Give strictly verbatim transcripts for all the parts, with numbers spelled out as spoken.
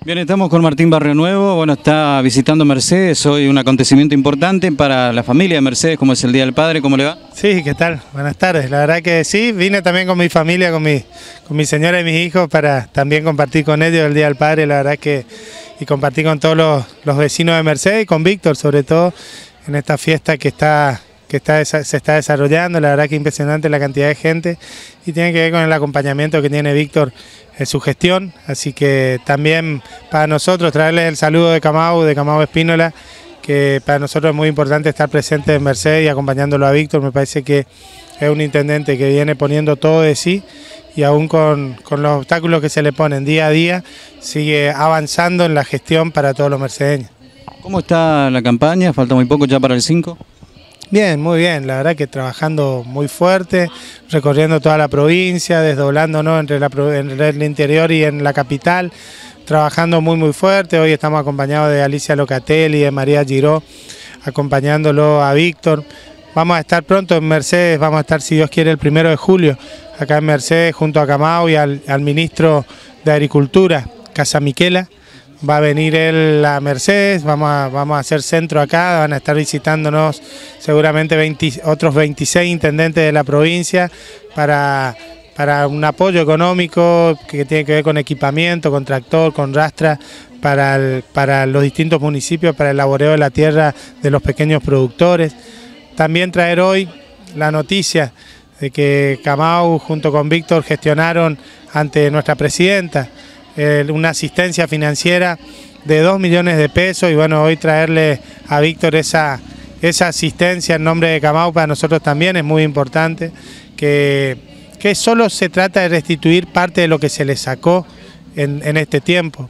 Bien, estamos con Martín Barrionuevo. Bueno, está visitando Mercedes, hoy un acontecimiento importante para la familia de Mercedes, como es el Día del Padre. ¿Cómo le va? Sí, ¿qué tal? Buenas tardes. La verdad que sí, vine también con mi familia, con mi, con mi señora y mis hijos para también compartir con ellos el Día del Padre. La verdad que y compartir con todos los, los vecinos de Mercedes y con Víctor, sobre todo en esta fiesta que está que está, se está desarrollando. La verdad que impresionante la cantidad de gente y tiene que ver con el acompañamiento que tiene Víctor en su gestión, así que también para nosotros traerles el saludo de Camau, de Camau Espínola, que para nosotros es muy importante estar presente en Mercedes y acompañándolo a Víctor. Me parece que es un intendente que viene poniendo todo de sí y aún con, con los obstáculos que se le ponen día a día, sigue avanzando en la gestión para todos los mercedeños. ¿Cómo está la campaña? Falta muy poco ya para el cinco. Bien, muy bien, la verdad que trabajando muy fuerte, recorriendo toda la provincia, desdoblándonos entre, la, entre el interior y en la capital, trabajando muy muy fuerte. Hoy estamos acompañados de Alicia Locatelli y de María Giró, acompañándolo a Víctor. Vamos a estar pronto en Mercedes, vamos a estar, si Dios quiere, el primero de julio, acá en Mercedes, junto a Camau y al, al ministro de Agricultura, Casamiquela. Va a venir él a Mercedes, vamos a, vamos a hacer centro acá, van a estar visitándonos seguramente veinte, otros veintiséis intendentes de la provincia para, para un apoyo económico que tiene que ver con equipamiento, con tractor, con rastra, para, el, para los distintos municipios, para el laboreo de la tierra de los pequeños productores. También traer hoy la noticia de que Camau junto con Víctor gestionaron ante nuestra presidenta Eh, una asistencia financiera de dos millones de pesos y bueno, hoy traerle a Víctor esa, esa asistencia en nombre de Camau para nosotros también es muy importante, que, que solo se trata de restituir parte de lo que se le sacó en, en este tiempo.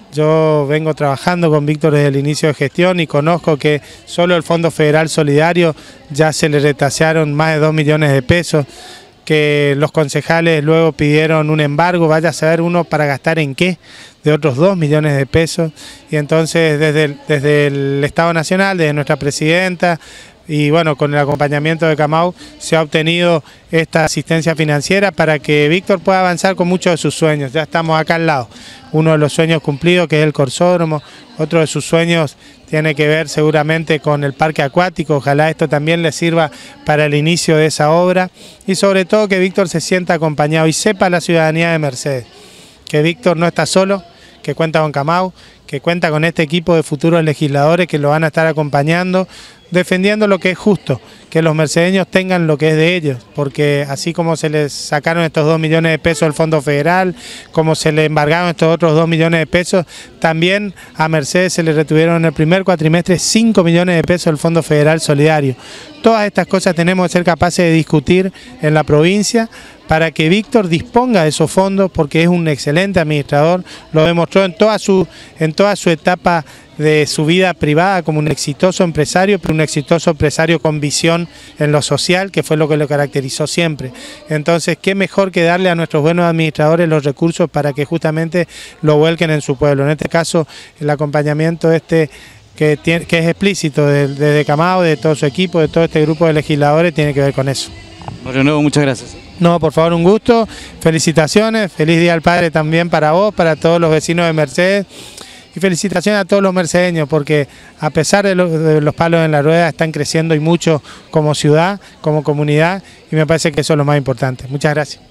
Yo vengo trabajando con Víctor desde el inicio de gestión y conozco que solo el Fondo Federal Solidario ya se le retasearon más de dos millones de pesos, que los concejales luego pidieron un embargo, vaya a saber uno para gastar en qué, de otros dos millones de pesos, y entonces desde el, desde el Estado Nacional, desde nuestra presidenta, y bueno, con el acompañamiento de Camau, se ha obtenido esta asistencia financiera para que Víctor pueda avanzar con muchos de sus sueños. Ya estamos acá al lado, uno de los sueños cumplidos que es el corsódromo, otro de sus sueños tiene que ver seguramente con el parque acuático, ojalá esto también le sirva para el inicio de esa obra y sobre todo que Víctor se sienta acompañado y sepa la ciudadanía de Mercedes que Víctor no está solo, que cuenta con Camau, que cuenta con este equipo de futuros legisladores que lo van a estar acompañando, defendiendo lo que es justo, que los mercedeños tengan lo que es de ellos, porque así como se les sacaron estos dos millones de pesos del Fondo Federal, como se le embargaron estos otros dos millones de pesos, también a Mercedes se le retuvieron en el primer cuatrimestre cinco millones de pesos del Fondo Federal Solidario. Todas estas cosas tenemos que ser capaces de discutir en la provincia para que Víctor disponga de esos fondos, porque es un excelente administrador, lo demostró en toda su, en toda su etapa de su vida privada como un exitoso empresario, pero un exitoso empresario con visión en lo social, que fue lo que lo caracterizó siempre. Entonces, qué mejor que darle a nuestros buenos administradores los recursos para que justamente lo vuelquen en su pueblo. En este caso, el acompañamiento este que, tiene, que es explícito desde de, de Camau, de todo su equipo, de todo este grupo de legisladores, tiene que ver con eso. Barrionuevo, muchas gracias. No, por favor, un gusto, felicitaciones, feliz Día del Padre también para vos, para todos los vecinos de Mercedes. Y felicitaciones a todos los mercedeños porque a pesar de, lo, de los palos en la rueda están creciendo y mucho como ciudad, como comunidad y me parece que eso es lo más importante. Muchas gracias.